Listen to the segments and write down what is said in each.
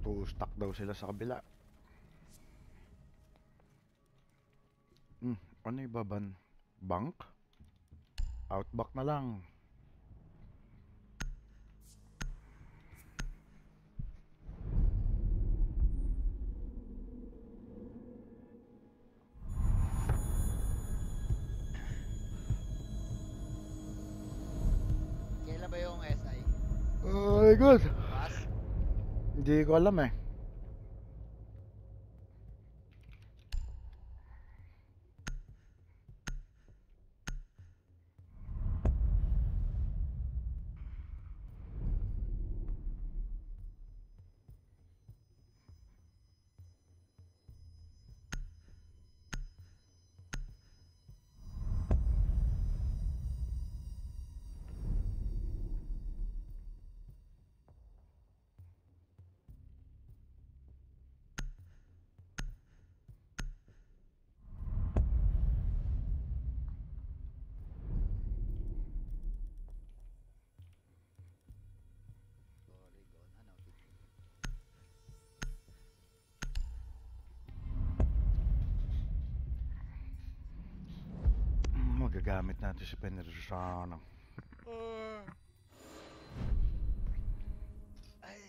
Stuck daw sila sa kabila. Ano ibaban? Bank? Outback na lang. Kailan ba yung SI? Ay, good. Pass? Hindi ko alam eh. Magagamit natin si Penetrosano. Ay.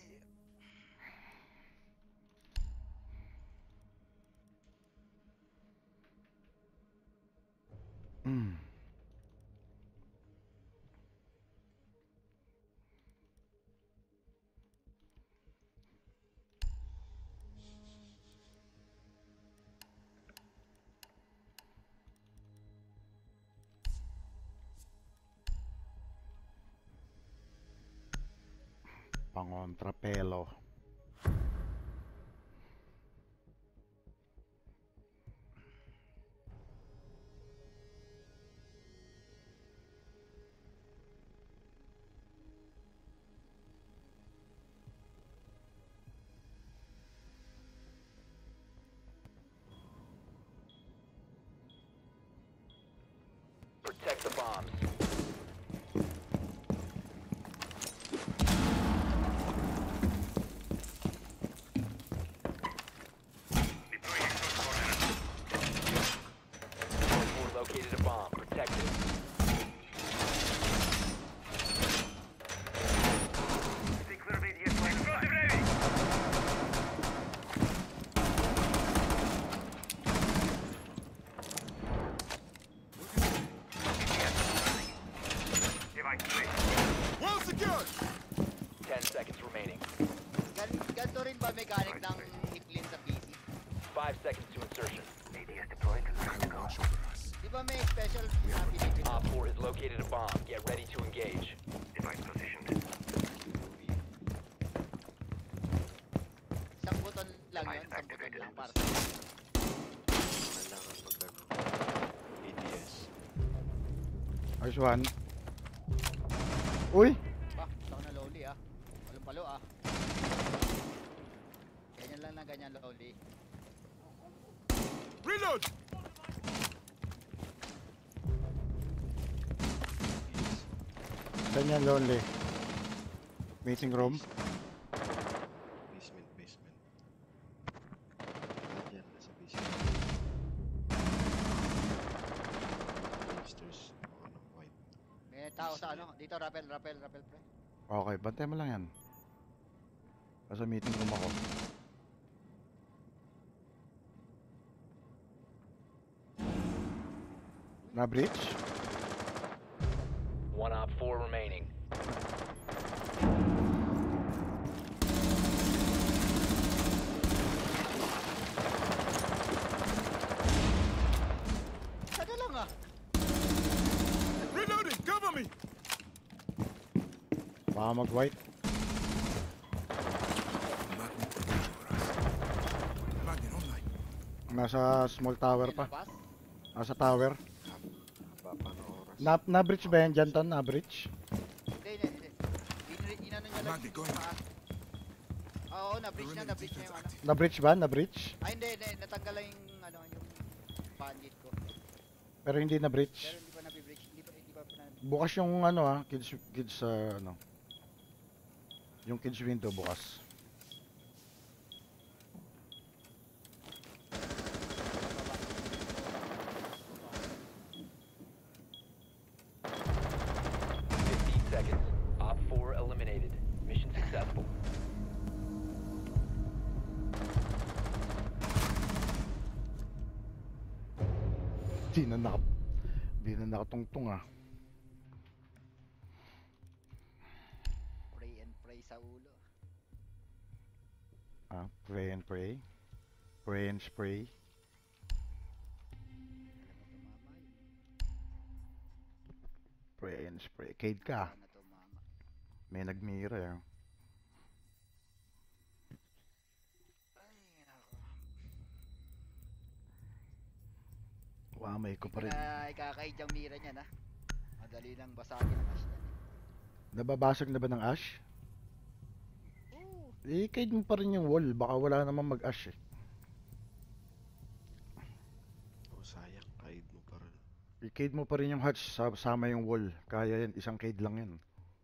Pangontrapelo. Protect the bombs. Located a bomb. Protect it. Well secured. 10 seconds remaining. Ganito rin ba mechanic ng Hiplin sa PC? 5 seconds to insertion. Watch over us. Di ba may special na Pilipino? Op 4 has located a bomb. Get ready to engage. Isang buton lang yun, isang buton lang para Kailangan maglaro. ADS. Nice one. Uy! pa. Gusto ko na lowly ah. Walang palo ah. Ganyan lang na ganyan lowly. Reload. Saan yan, lonely? Meeting room? Basement. Yan, nasa basement. Monsters. Ano, white. May tao sa ano, dito rappel pre. Okay, bantay mo lang yan. Nasa meeting room ako. Na-breach? 1 Op 4 remaining. Saka lang ah. Reloading. Cover me. Baka mag-white. Magnet online. Nasa small tower pa. Labas? Nasa tower. Haba pa ng oras. Na-breach ba yan, Jantan? Na-breach? Hindi. Inano niya lang. Magnet going. Oo, na-breach na yung ano. Na-breach ba? Na-breach? Ay hindi, natanggal lang yung ano, yung bandit ko. Pero hindi na-breach. Pero hindi pa na-breach, hindi pa na. Bukas yung ano kids ano. Yung kids window bukas. Di na nakatungtong ah. Pray and pray sa ulo. Ah, pray and pray. Pray and spray. Alam mo tumama yun. Pray and spray. Cade ka. Sana tumama. May nagmira eh. Ay, nako. Wamay ko pa rin. Na ikakaid yung mira niya na. Madali lang basagin ang ash niyan. Nababasag na ba ng ash? Oo. I-cade mo pa rin yung wall. Baka wala naman mag-ash eh. Oh, sayang. Kahit mo pa rin. I-cade mo pa rin yung hatch. Sama yung wall. Kaya yan. Isang cade lang yan.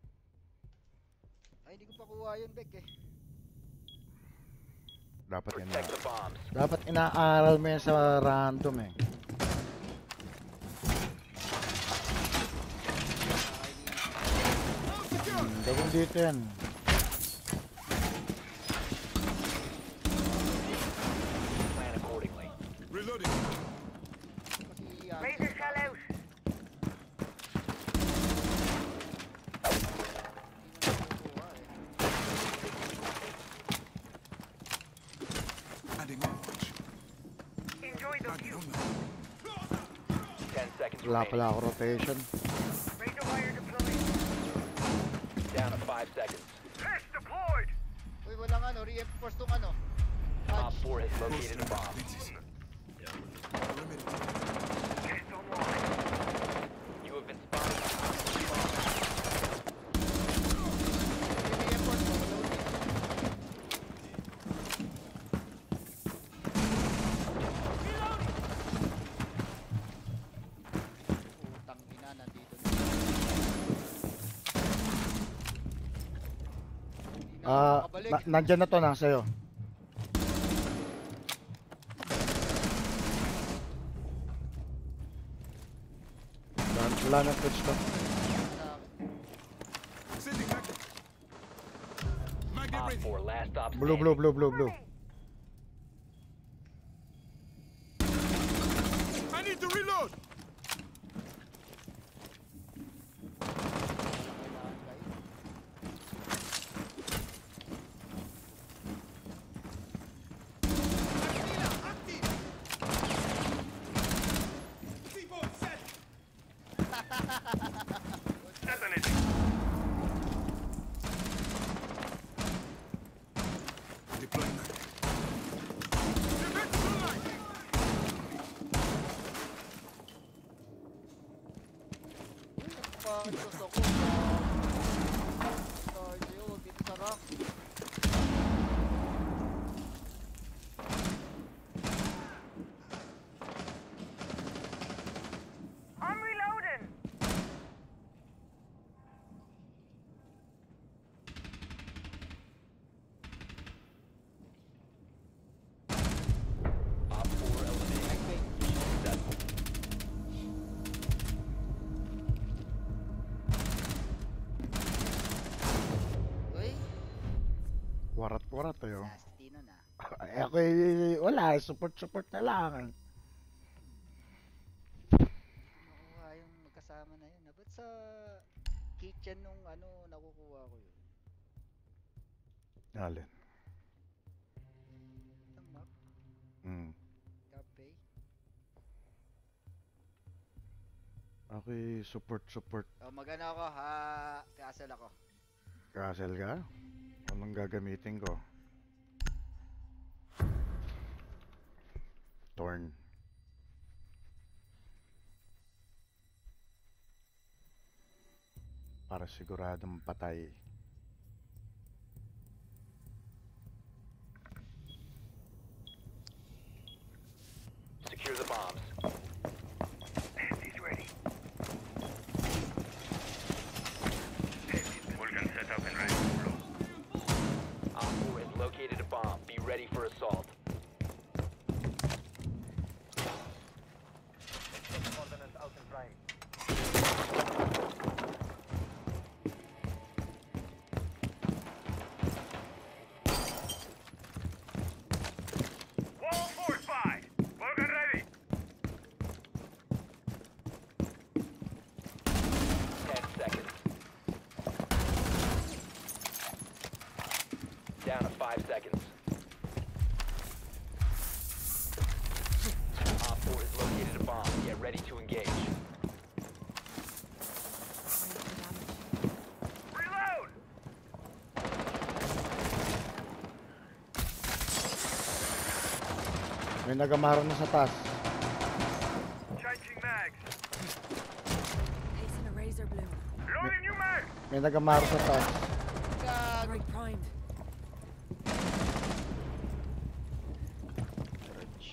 Ay, hindi ko pa kuha yun, Bek eh. Protect the bombs. Dapat inaaral mo yan sa random eh. Gawin dito yan. Plan accordingly. Reloading. Kasi, Razor shell out. Adding on watch. Enjoy the Target view. online. 10 seconds Wala remaining. pala ako rotation. Razor wire deployed. Down to 5 seconds. Test deployed. Uy, walang ano, reinforce tong ano. Op Hatch. 4 has located a bomb. Lenses. Perimeter. Test online. You have been spotted. Reinforce mo, loading. Putang ina, nandito na. Hindi na ako Ah, makabalik. nandyan na to na sa'yo. Wala nang touch to. Sending magnet. Magnet Op ready. 4 last stop Blue, blue, blue, blue, blue. I need to reload. Deploying magnet. Get back to the line. Pantos ako. Cardio, huwag dito sa rock. I'm reloading. Op 4 eliminated. Successful. Uy, Warat-warat tayo. nasty nun ah. Ay, ako wala. Support na lang. Nakuha yung magkasama na yun. Ba't sa kitchen nung ano, nakukuha ko yun? Alin. Sa map, Hmm. cafe. Ako support. O, magano ako, ha, castle ako. Castle ka? Anong gagamitin ko? Torn. Para siguradong patay. Secure the bombs. He's ready. Vulcan set up and ready. Op 4 has located a bomb. Be ready for assault. May nagamaro na sa taas. Changing mags. Placing a razor bloom. Loading new mag. May nagamaro sa taas. Gago. Right primed. Garage.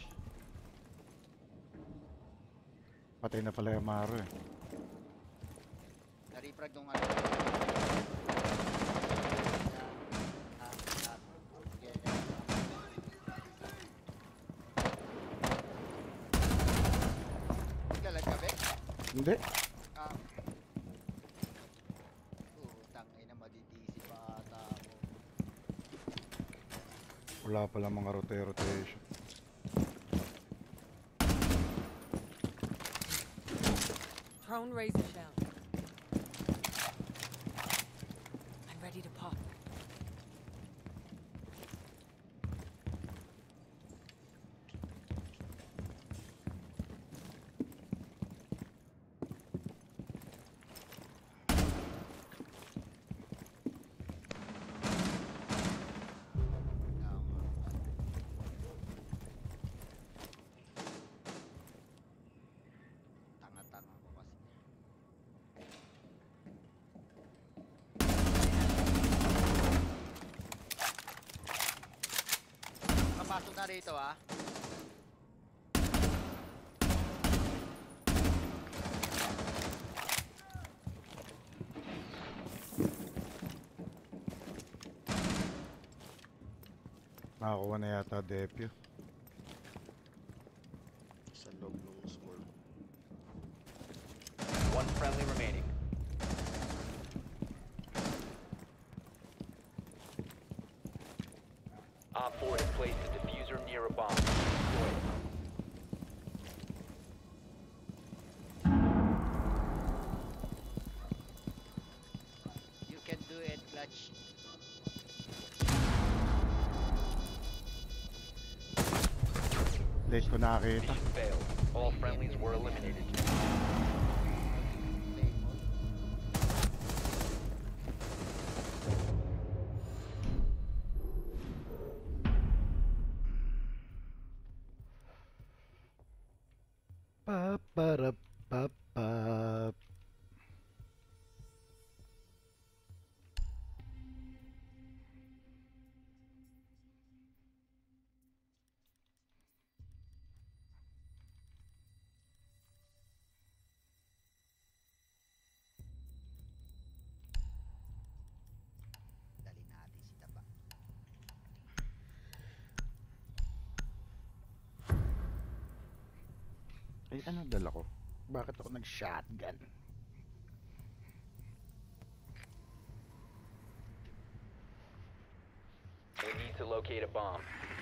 Patay na pala yung Maro eh. Narifrag nung ano. Naglalag ka, Bek? Hindi. Ah. Tangay na madidisi pa ata ako. Wala pala mga rotation. Thrown razor shell. I'm ready to pop. Tanga-tanga ko kasi. Kapasok na rito ah. Nakakuha na yata Depyo. Sa loob ng small. One friendly remaining. Op 4 has placed a diffuser near a bomb. Destroy it. You can do it, Clutch. Late ko nakakita. Mission failed. All friendlies were eliminated. Play mode. Pa-pa-ra-pa-pa. Dali natin si Taba. Ay, ano dala ko? Bakit ako nag-shotgun? We need to locate a bomb.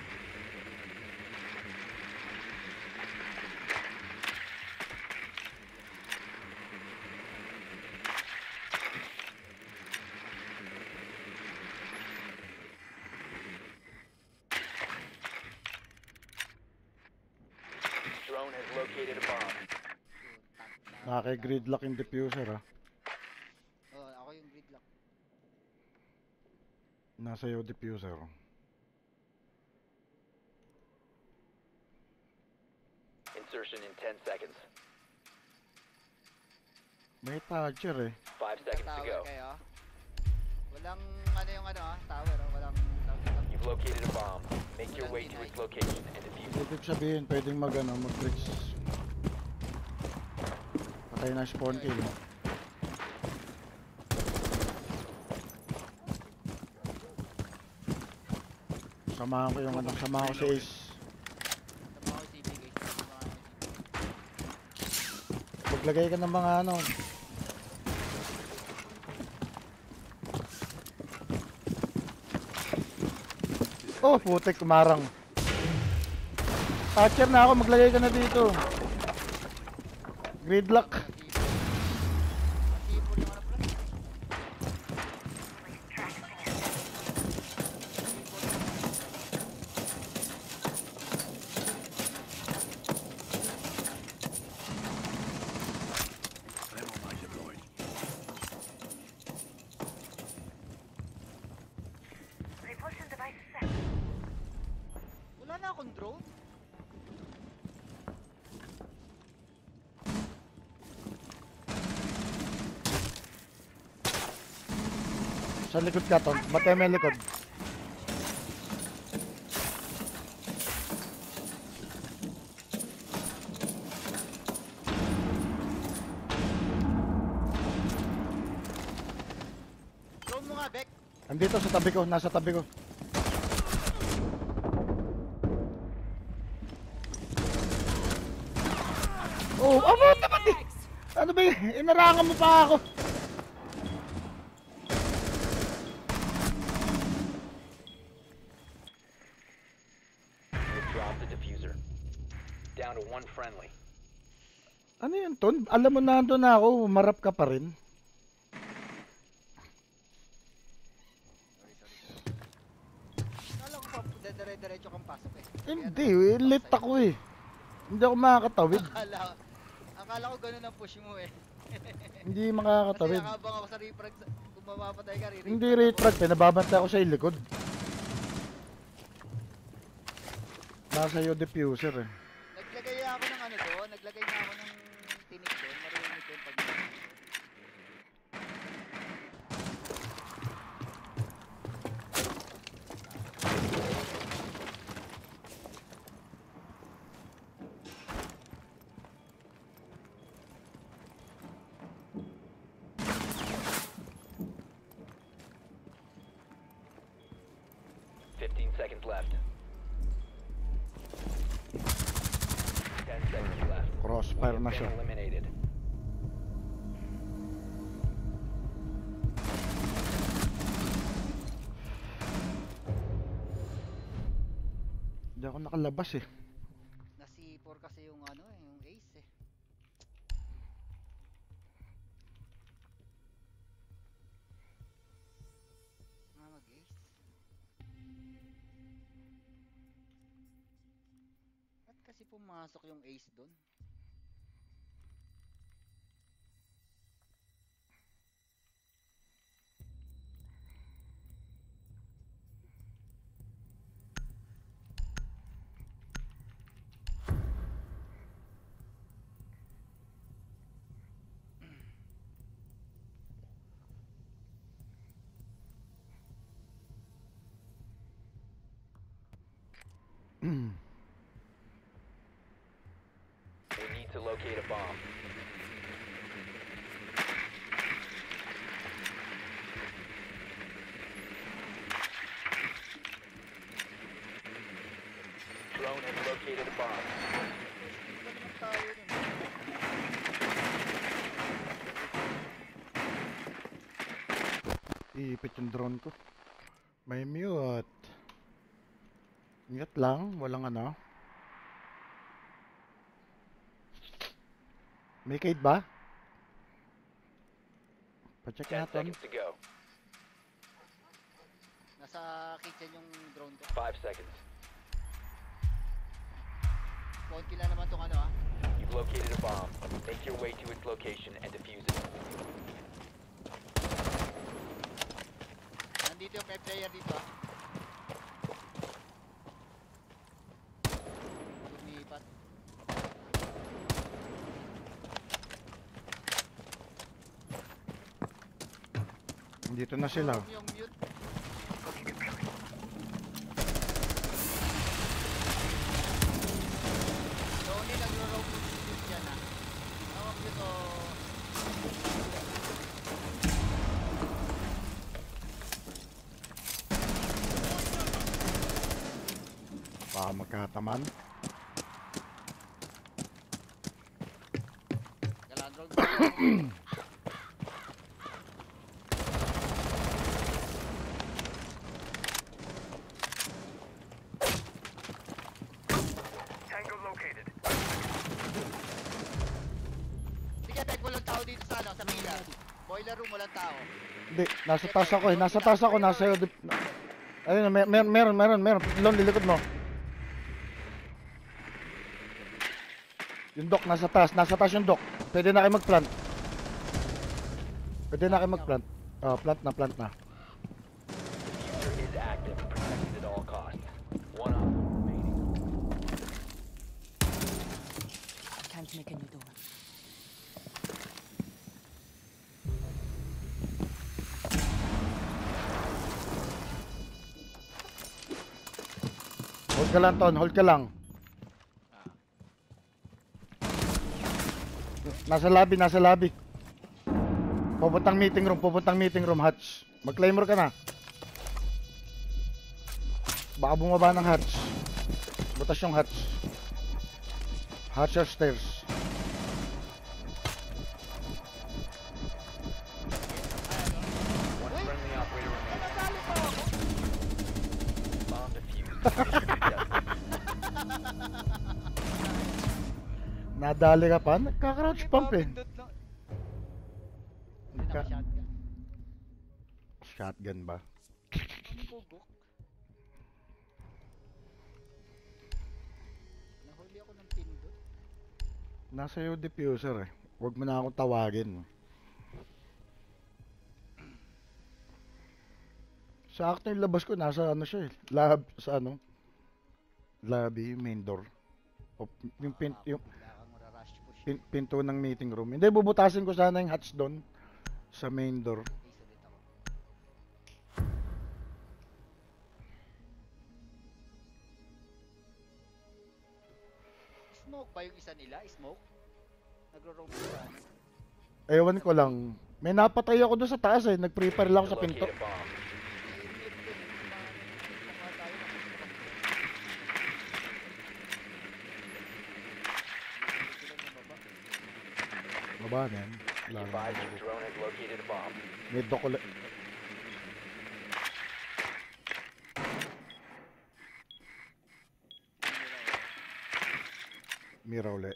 Drone has located a bomb. Nakaka-gridlock yung diffuser ah. Oh, ako yung gridlock. Nasa iyo diffuser. Insertion in 10 seconds. May toucher eh. 5 seconds to Tower go. kayo. Walang ano yung ano ah, tower oh, walang tower. You've located a bomb. Make your way to its location and defuse it. Ibig sabihin, pwedeng mag-bridge. Patay na spawn kill. Samahan ko yung ano, samahan ko si Ace. Tama ko CP guys. Tama ko CP. Maglagay ka ng mga ano. Oh, putek, kumarang. Catcher na ako, maglagay ka na dito. Gridlock. Tipo yung ano pala. Repulsion device set. Wala na akong drone. Sa likod ka, Ton. Batay mo yung likod. Drone mo nga, Beck. Andito sa tabi ko, nasa tabi ko. Oh, amo naman eh. Ano ba yun? Inarangan mo pa ako. You dropped the diffuser. Down to one friendly. Ano yun, Ton? Alam mo na na ako, umarap ka pa rin. Kala ko pa dire-diretso kang pasok eh. Hindi, late ako eh. Hindi ako makakatawid. Akala ko ganun ang push mo eh. Hindi Kasi makakatawid. nakabang ako sa refrag, kung mamapatay ka, re-refrag Hindi ako. retract eh, nababantay ako sa likod. Nasa iyo diffuser eh. Naglagay ako ng ano doon, naglagay na ako ng tinik doon, marinig ko yung pag... Seconds left. 10 seconds left. Crossfire na Been siya. eliminated. Hindi ako nakalabas eh. Na C4 kasi yung ano eh, yung ace eh. Mag-ace. Ba't kasi pumasok yung ace doon? We need to locate a bomb. Drone has located a bomb. Ba't naman tayo dun? Iipit yung drone ko. May mute. Mute lang, walang ano. May kite ba? Pacheck 10 natin. seconds to go. Nasa kitchen yung drone ko. 5 seconds. Konti lang naman tong ano ah. You've located a bomb. Make your way to its location and defuse it. Nandito yung may player dito ah. Lumipat. Dito na sila. Yung mute. Tony, nagro-roam yung mute dyan ah. Tawag dito. Baka magkataman. Galandrol. Tango located. Sige, Beck, walang tao dito sa ano, sa Mila. Boiler room, walang tao. Hindi, nasa taas ako eh. Nasa taas ako, nasa iyo. Ayun, meron. Lon, lilikod mo. Yung dock, nasa taas yung dock. Pwede na kayo mag-plant. Plant na. Diffuser is active, protected at all costs. One op remaining. Time to make a new door. ka lang, Ton. Hold ka lang. Ah, Nasa lobby, nasa lobby. Pupuntang meeting room, Hatch. Mag-claymore ka na. Baka bumaba ng Hatch. Butas yung Hatch. Hatch or stairs. One friendly operator remaining. nadali pa ako. Bomb defused. Mission successful. Nadali ka pa? Nagka-crouch pump eh. Papindot lang. Nagka- Naka-shotgun. Shotgun ba? Ang bugok. Nahuli ako ng pindot. Nasa iyo diffuser eh. Huwag mo na akong tawagin. Sakto yung labas ko, nasa ano siya eh. Sa ano? Lobby, main door. O, yung, yung Wala kang mararush push. pinto ng meeting room. Hindi, bubutasin ko sana yung hatch doon. Sa main door. Base ulit ako. Smoke ba yung isa nila? Smoke? Nagro-roam sila. Ewan ko lang. May napatay ako doon sa taas eh. Nag-prepare lang ako sa pinto. Locate a bomb. Baba na yan. Be Wala na. advised your drone has located a bomb. May dokula. Mira uli.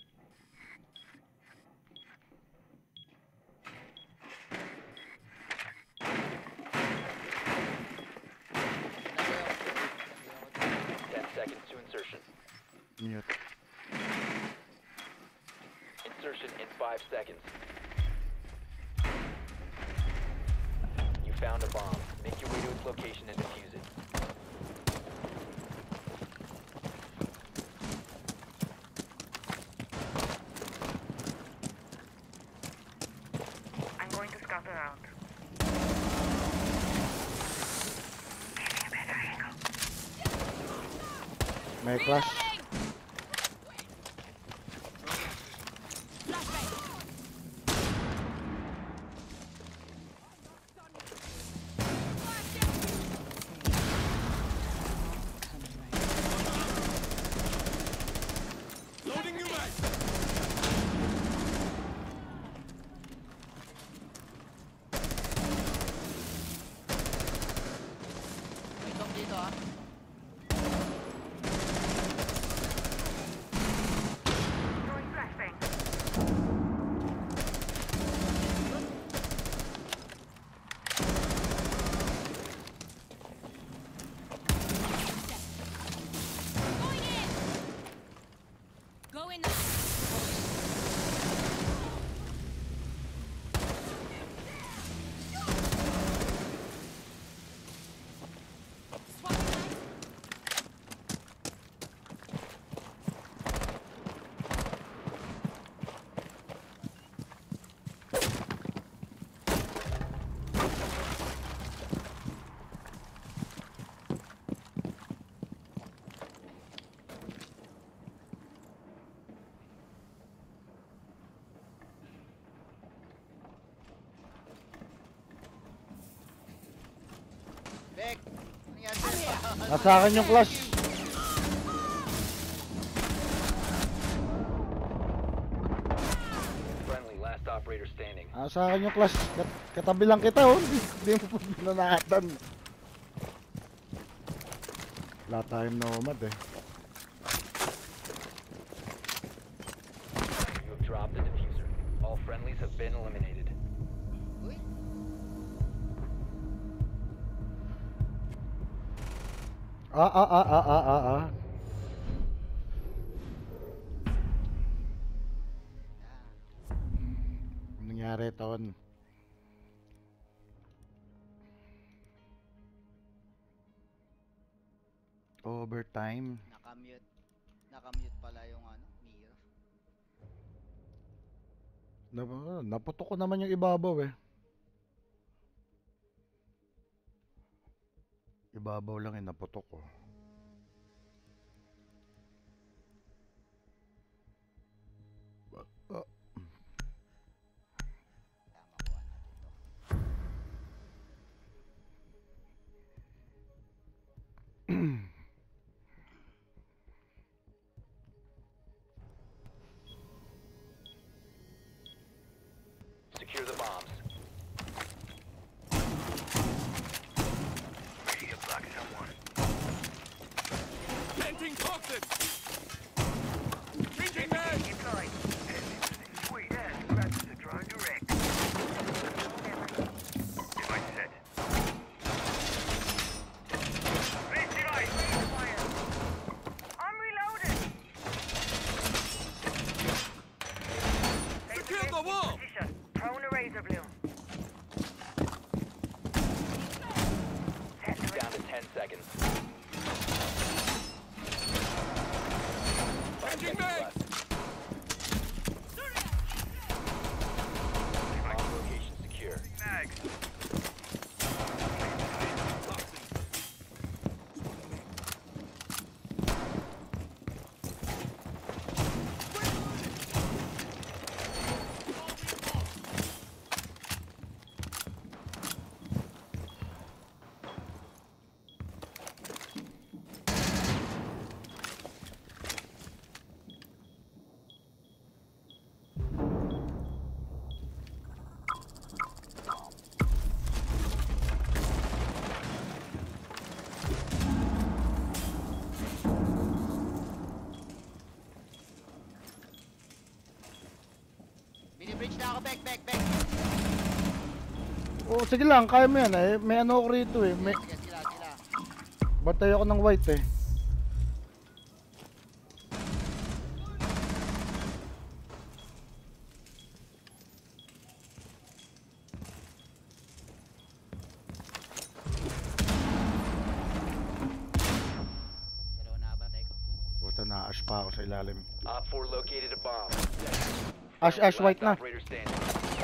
Ten seconds to insertion. Mute. Insertion in 5 seconds. You found a bomb. Make your way to its location and defuse it. I'm going to scout around. May clash. Loading new mag. May top dito ah. Throwing flashbang. Going in. Bek! Ano yan? Bek? Nasa akin yung clash. Friendly, last operator standing. Nasa akin yung clash. Katabi lang kita oh. Hindi mo po binanatan. Wala tayong nomad eh. You have dropped the diffuser. All friendlies have been eliminated. Uy! Ah. Anong nangyari, Ton? Overtime. Nakamute. Nakamute pala yung ano, Mira. Naputok ko naman yung ibabaw eh. Ibabaw lang eh, naputok ko. Secure the bombs. Planting toxic. Changing mag. Deployed. Sweet ass. That's the drone direct. Device set. I'm reloaded. Secure the wall. Position. Prone a razor blue. Down to 10 seconds. 5 Changing seconds mag. left. Bomb location secure. Binibridge na ako, back. Oh, sige lang, kaya mo yan eh. May ano ako rito eh. May Sige, sila. batay ako ng white eh. Dalawa na abantay ko. Puta na, ash pa ako sa ilalim. Op 4 located a bomb. Ash white na. Last operator standing.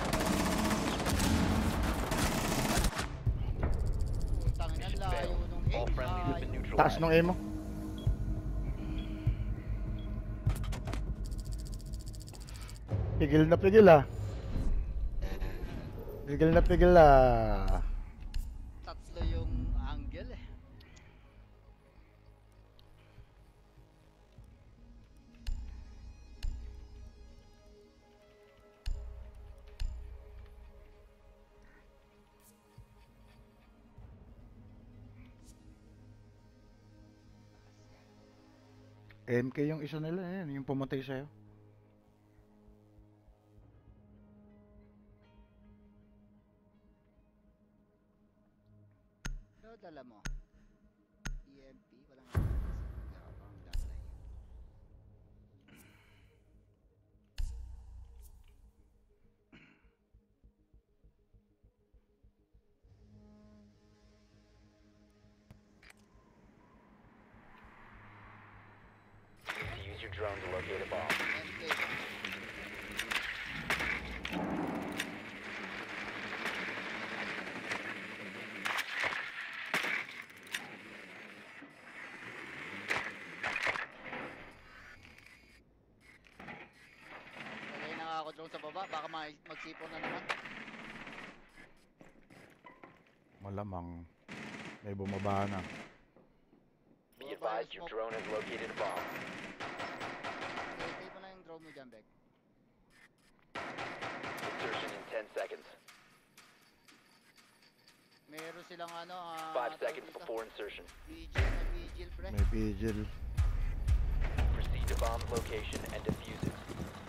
Putang ina, Mission layo failed. nung All aim. friendlies have been Taas neutralized. ng emo. Pigil na pigil ah. Pigil ah. Tatlo yung angle eh. MK yung isa nila yan, yung pumatay sa'yo. Ano dala mo? EMP? Walang yakapang dala yun. To use your drone to locate a bomb. MK. Lagay na nga ako drone sa baba, baka magsipon na naman. Malamang may bumaba na. Be advised your drone has located a bomb. Stay mo na yung drone mo dyan, Beck. Insertion in 10 seconds. Meron silang ano, 5 seconds before insertion. Vigil, pre. May vigil. Proceed to bomb's location and defuse it.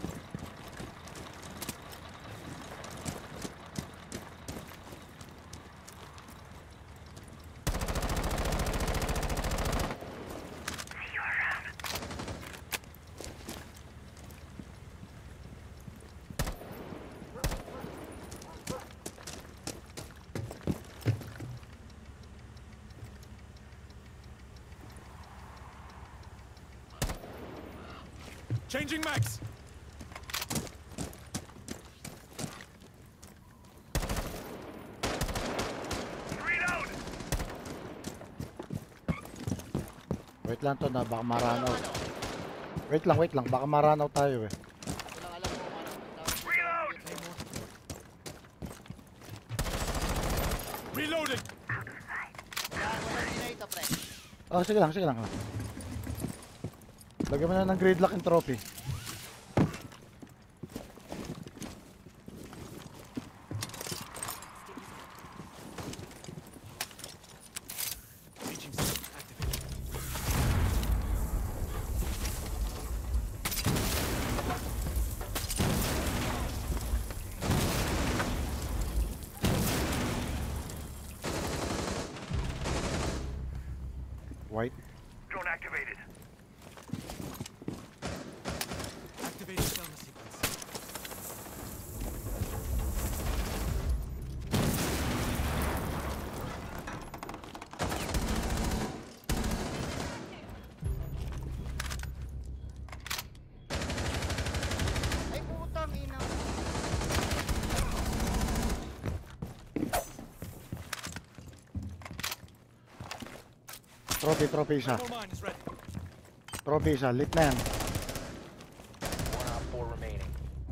Changing mags. Reload! Wait lang to na, baka maranaw. Ano? Wait lang, baka maranaw tayo eh. Walang alam kung ano. Reload! Reloading. Walang delay to, pre. Oh, sige lang. Lagyan mo na ng gridlock and trophy. White. Drone activated. Activating stun sequence. Ay, putang ina. Trophy isa. Rifle mine is ready. Trophy isa. Lit na yan. One Op 4 remaining.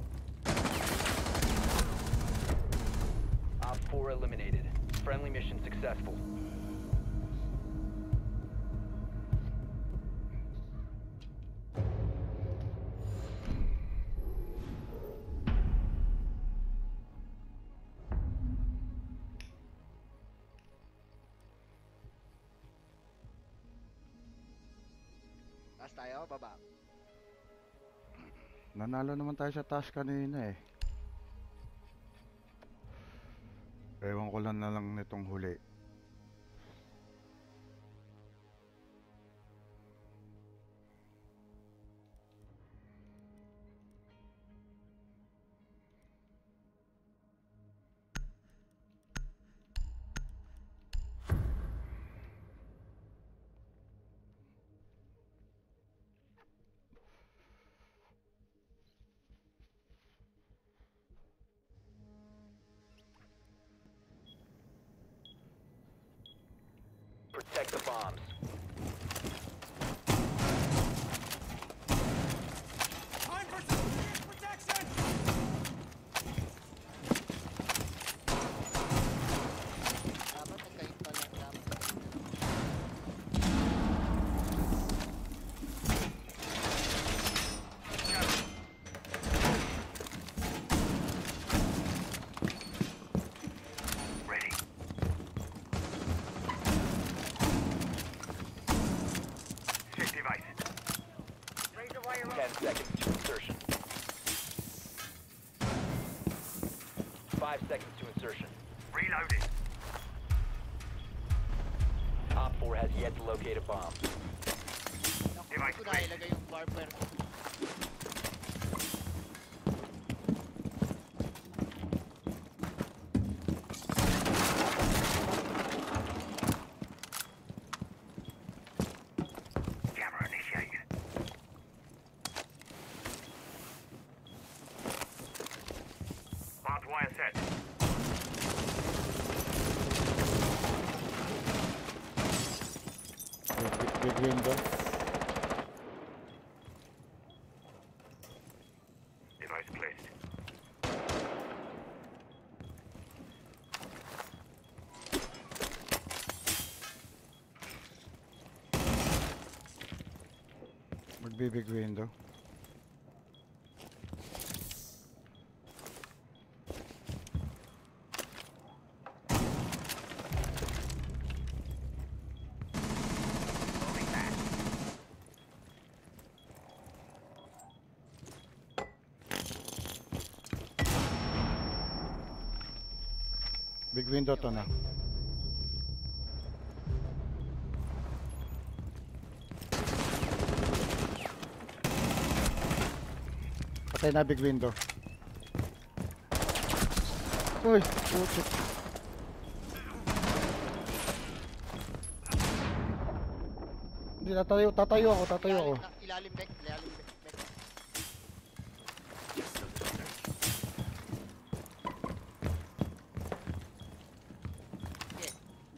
Op 4 eliminated. Friendly mission successful. Taas tayo, baba. Nanalo naman tayo sa task kanina eh. Ewan ko lang na lang nitong huli. Protect the bombs. Time for some protection! Dapat nagkait pala. Dapat Ready. Safe device. 10 seconds to insertion. 5 seconds to insertion. Reloading. Op 4 has yet to locate a bomb. Naku, ko na ilagay yung barber ko. Camera initiated. Barbed wire set. Big window. Device placed. Magbibig window. Big window to na. Patay na big window. Uy, putik. Hindi, tatayo ako. Ilalim back. Okay.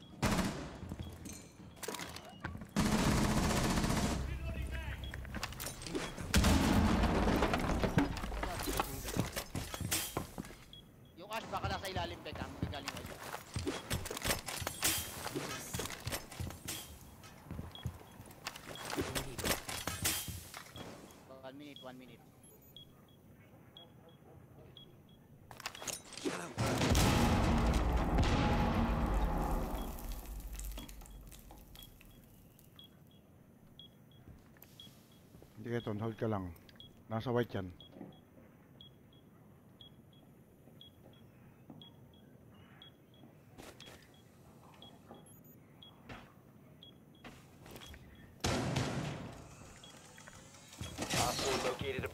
Yung Ash baka nasa ilalim back ha, magagaling kayo. One minute. Hindi ka ton, hold ka lang. Nasa white yan.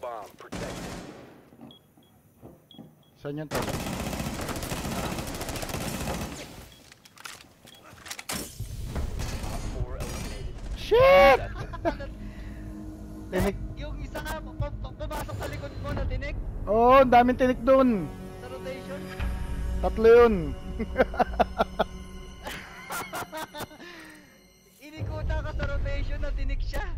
bomb. Protect it. Saan yung tao? Op 4 eliminated. Shit! Tinik. Yung isa nga, pumasok sa likod mo na tinik Oo, ang daming tinik doon. sa rotation. 3 yun. Inikuta ka sa rotation na tinik siya.